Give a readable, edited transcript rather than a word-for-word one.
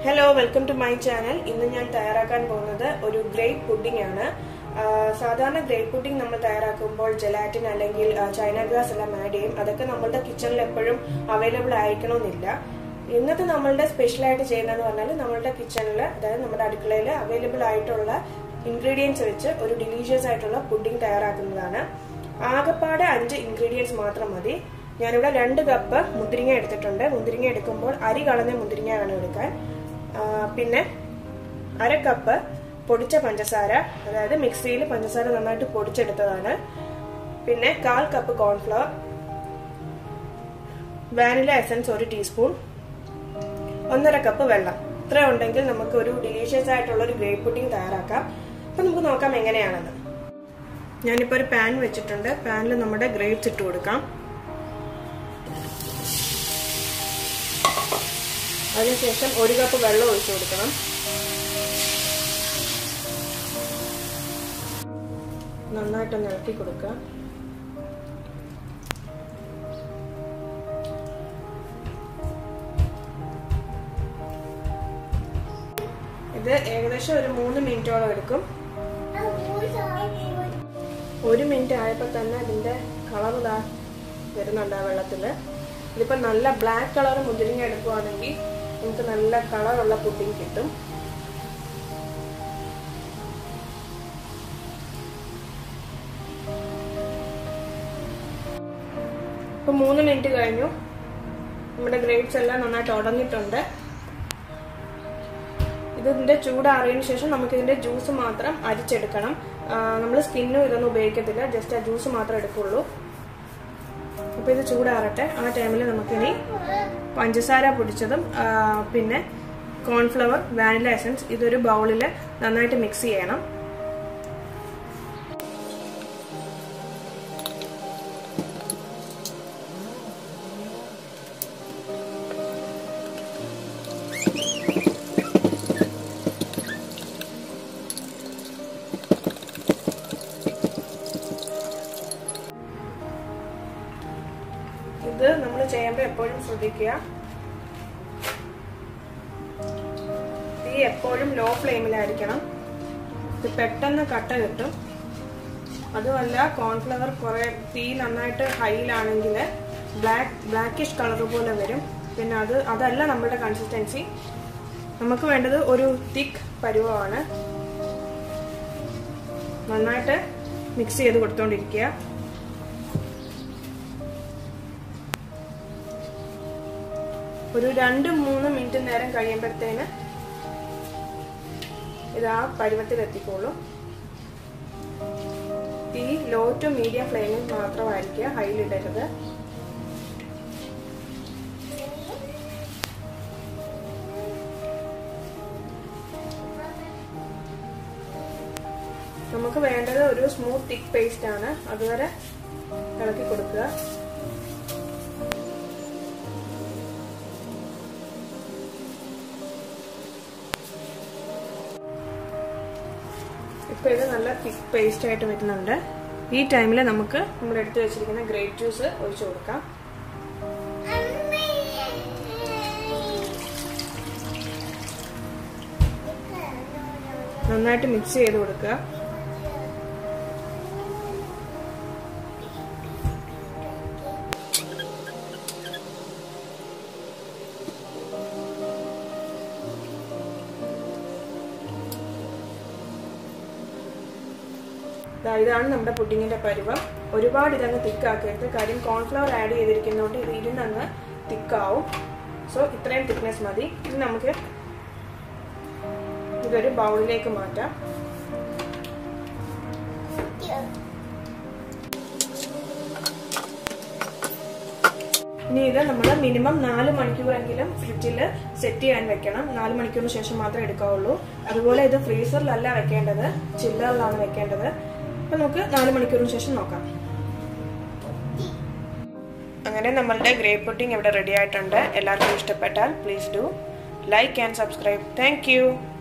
Hello, welcome to my channel. ഇന്ന് ഞാൻ തയ്യാറാക്കാൻ പോകുന്നത് ഒരു ഗ്രേപ്പ് പുഡിംഗ് ആണ്. സാധാരണ ഗ്രേപ്പ് പുഡിംഗ് നമ്മൾ തയ്യാറാക്കുമ്പോൾ ജെലാറ്റിൻ അല്ലെങ്കിൽ ചൈന ഗ്രാസ് എല്ലാം ആഡ് ചെയ്യും. അതൊക്കെ നമ്മുടെ കിച്ചണിൽ എപ്പോഴും അവൈലബിൾ ആയിരിക്കണമെന്നില്ല. ഇന്നത്തെ നമ്മളുടെ സ്പെഷ്യൽ ആയിട്ട് ചെയ്യുന്നതെന്ന് പറഞ്ഞാൽ നമ്മളുടെ കിച്ചണിൽ, അതായത് നമ്മുടെ അടുക്കളയിൽ അവൈലബിൾ ആയിട്ടുള്ള ഇൻഗ്രീഡിയൻസ് വെച്ച് ഒരു ഡിലീഷ്യസ് ആയിട്ടുള്ള പുഡിംഗ് തയ്യാറാക്കുന്നതാണ്. ആകെപ്പാടെ 5 ഇൻഗ്രീഡിയൻസ് മാത്രം മതി. ഞാനിവിടെ 2 കപ്പ് മുന്തിരിങ്ങ എടുത്തിട്ടുണ്ട്. മുന്തിരിങ്ങ എടുക്കുമ്പോൾ അരി കളഞ്ഞ മുന്തിരിങ്ങ വേണം എടുക്കാൻ. പിന്നെ 1/2 കപ്പ് പൊടിച്ച പഞ്ചസാര, അതായത് മിക്സിയിൽ പഞ്ചസാര നന്നായിട്ട് പൊടിച്ചെടുത്തതാണ്. പിന്നെ 1/4 cup cornflour, vanilla essence 1 teaspoon, 1/2 cup വെള്ളം. ഇത്ര ഉണ്ടെങ്കിൽ നമുക്ക് ഒരു ഡിലീഷ്യസ് ആയിട്ടുള്ള ഒരു ഗ്രേപ്പ് പുഡിംഗ് തയ്യാറാക്കാം. അപ്പൊ നമുക്ക് നോക്കാം എങ്ങനെയാണെന്ന്. ഞാനിപ്പോൾ ഒരു പാൻ വെച്ചിട്ടുണ്ട്. പാനിൽ നമ്മുടെ ഗ്രേപ്സ് ഇട്ട് കൊടുക്കാം. അതിനുശേഷം 1 കപ്പ് വെള്ളം ഒഴിച്ചു കൊടുക്കണം. നന്നായിട്ടൊന്ന് ഇളക്കി കൊടുക്കുക. ഇത് ഏകദേശം ഒരു 3 മിനിറ്റോളം എടുക്കും. 1 മിനിറ്റ് ആയപ്പോൾ തന്നെ അതിന്റെ കളർ വരുന്നുണ്ട് ആ വെള്ളത്തില്. ഇതിപ്പോ നല്ല ബ്ലാക്ക് കളർ മുന്തിരിങ്ങ എടുക്കുവാണെങ്കിൽ നമുക്ക് നല്ല കളറുള്ള പുഡിംഗ് കിട്ടും. ഇപ്പൊ 3 മിനിറ്റ് കഴിഞ്ഞു. നമ്മുടെ ഗ്രേപ്സ് എല്ലാം നന്നായിട്ട് ഉടഞ്ഞിട്ടുണ്ട്. ഇതിന്റെ ചൂടാറിയതിനു ശേഷം നമുക്ക് ഇതിന്റെ ജ്യൂസ് മാത്രം അരിച്ചെടുക്കണം. നമ്മൾ സ്കിന്നും ഇതൊന്നും ഉപയോഗിക്കത്തില്ല, ജസ്റ്റ് ആ ജ്യൂസ് മാത്രം എടുക്കുള്ളൂ. അപ്പൊ ഇത് ചൂടാറട്ടെ. ആ ടൈമിൽ നമുക്കിനി പഞ്ചസാര പൊടിച്ചതും പിന്നെ കോൺഫ്ലവർ, വാനില എസൻസ് ഇതൊരു ബൗളിൽ നന്നായിട്ട് മിക്സ് ചെയ്യണം. ഇത് നമ്മൾ ചെയ്യുമ്പോൾ എപ്പോഴും ശ്രദ്ധിക്കുക, തീ എപ്പോഴും ലോ ഫ്ലെയിമിലായിരിക്കണം. ഇത് പെട്ടെന്ന് കട്ട കിട്ടും. അതുമല്ല, കോൺഫ്ലവർ കുറെ തീ നന്നായിട്ട് ഹൈയിലാണെങ്കിൽ ബ്ലാക്കിഷ് കളർ പോലെ വരും. പിന്നെ അതല്ല നമ്മുടെ കൺസിസ്റ്റൻസി. നമുക്ക് വേണ്ടത് ഒരു തിക്ക് പരുവമാണ്. നന്നായിട്ട് മിക്സ് ചെയ്ത് കൊടുത്തോണ്ടിരിക്കുക. ഒരു 2-3 മിനിറ്റ് നേരം കഴിയുമ്പോഴത്തേന് ഇത് ആ പരുവത്തിൽ എത്തിക്കോളൂ. തീ ലോ ടു മീഡിയം ഫ്ലെയിമിൽ മാത്രമായിരിക്കുക, ഹൈയിലിടരുത്. നമുക്ക് വേണ്ടത് ഒരു സ്മൂത്ത് തിക്ക് പേസ്റ്റ് ആണ്. അതുവരെ ഇളക്കി കൊടുക്കുക. ഇപ്പൊ ഇത് നല്ല തിക്ക് പേസ്റ്റ് ആയിട്ട് വരുന്നുണ്ട്. ഈ ടൈമിൽ നമുക്ക് നമ്മൾ എടുത്തു വെച്ചിരിക്കുന്ന ഗ്രേപ്പ് ജ്യൂസ് ഒഴിച്ചു കൊടുക്കാം. നന്നായിട്ട് മിക്സ് ചെയ്ത് കൊടുക്കുക. ഇതാണ് നമ്മുടെ പുഡിങ്ങിന്റെ പരുവം. ഒരുപാട് ഇതങ്ങ് തിക്കാക്കരുത്, കാര്യം കോൺഫ്ലവർ ആഡ് ചെയ്തിരിക്കുന്നതുകൊണ്ട് ഇത് ഇരുന്നങ്ങ് തിക്കാവും. സോ ഇത്രയും തിക്നെസ് മതി. ഇനി നമുക്ക് ഇതൊരു ബൗളിലേക്ക് മാറ്റാം. ഇനി ഇത് നമ്മൾ മിനിമം 4 മണിക്കൂറെങ്കിലും ഫ്രിഡ്ജിൽ സെറ്റ് ചെയ്യാൻ വെക്കണം. 4 മണിക്കൂറിന് ശേഷം മാത്രമേ എടുക്കാവുള്ളൂ. അതുപോലെ ഇത് ഫ്രീസറിലല്ല വെക്കേണ്ടത്, ചില്ലറിലാണ് വെക്കേണ്ടത്. അപ്പൊ നമുക്ക് 4 മണിക്കൂറിന് ശേഷം നോക്കാം. അങ്ങനെ നമ്മളുടെ ഗ്രേപ്പ് പുഡിംഗ് ഇവിടെ റെഡി ആയിട്ടുണ്ട്. എല്ലാവർക്കും ഇഷ്ടപ്പെട്ടാൽ please do like and subscribe. Thank U.